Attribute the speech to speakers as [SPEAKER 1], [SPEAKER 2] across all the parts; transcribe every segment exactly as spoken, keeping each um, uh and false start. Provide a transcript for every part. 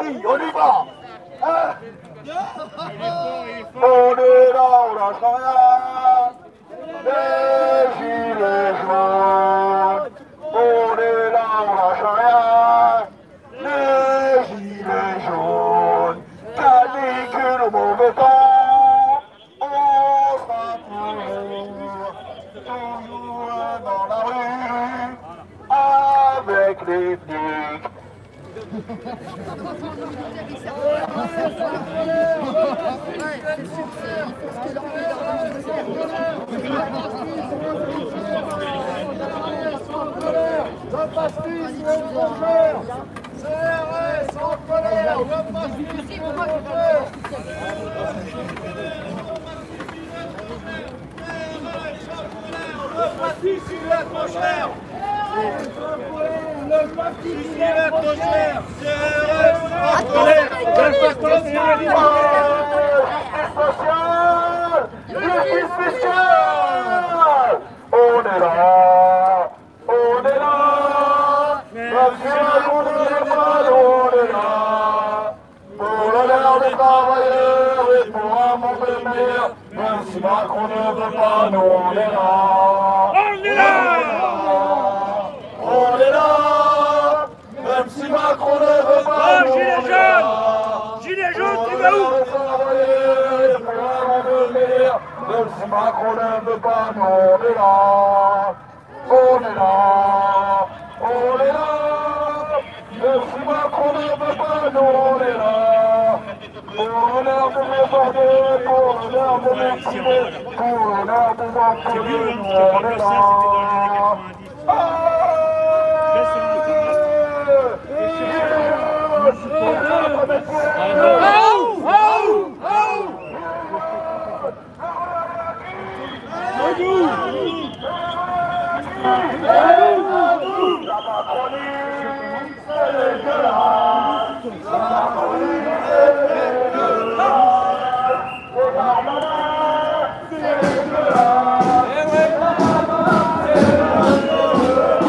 [SPEAKER 1] parti, on y va. Hein? On est là, on lâche rien. Les gilets jaunes. On est là, on lâche rien. Les gilets jaunes. Canicule au mauvais temps. On sera toujours, toujours dans la rue. Avec les flics.
[SPEAKER 2] Le pastis au congère. C R S en colère. Le pastis au congère. Le pastis il est trop cher. Le pastis il est trop cher. C R S en colère. Le pastis il est trop cher.
[SPEAKER 1] Justice spéciale. On est là. On est là. Monsieur Macron n'est pas, on est là. Pour l'honneur des travailleurs et pour un monde meilleur. Même si Macron ne veut pas, nous on est là.
[SPEAKER 2] On est là.
[SPEAKER 1] On est là. Même si Macron ne veut pas, nous on est là.
[SPEAKER 2] Gilet jaune, tu vas où?
[SPEAKER 1] Même si Macron ne veut pas, nous on est là. On est là. On est là. Même si Macron ne veut pas, nous on est là. Pour l'honneur de mes ordres, pour l'honneur de mes filets, pour l'honneur des employés, nous on est là. La Macronie, c'est dégueulasse. La Macronie, c'est dégueulasse. Les Darmanins, c'est dégueulasse. Les Darmanins, c'est dégueulasse.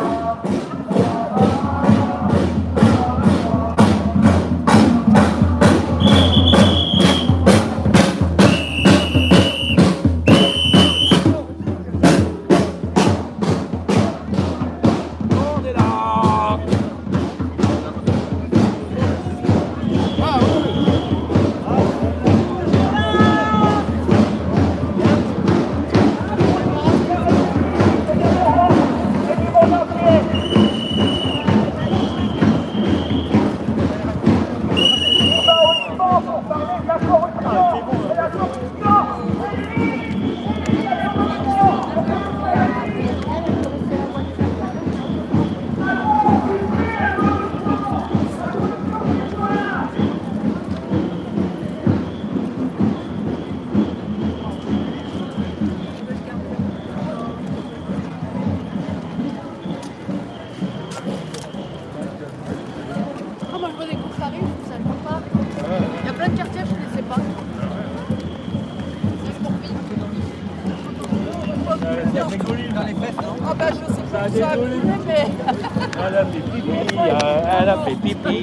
[SPEAKER 3] Ah bah je sais pas, ça a brûlé, mais...
[SPEAKER 4] Elle a fait pipi, euh, elle a fait pipi.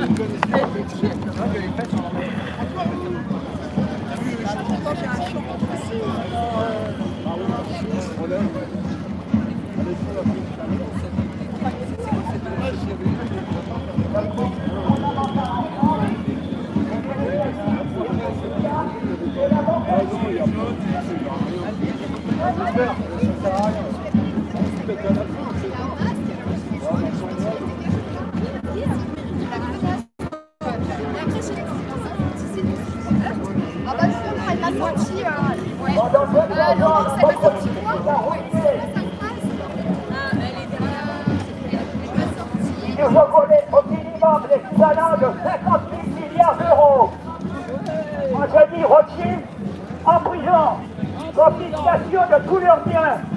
[SPEAKER 3] Quand j'ai un champ en face.
[SPEAKER 5] Ah bah justement, elle m'a sorti, euh, ouais. Euh, Laurence, elle m'a sorti quoi? Ah, elle est derrière. Elle m'a sorti.
[SPEAKER 1] Il faut voler au minimum l'équivalent de cinquante-huit milliards d'euros. Moi je dis Rothschild en prison, confiscation de tous leurs biens.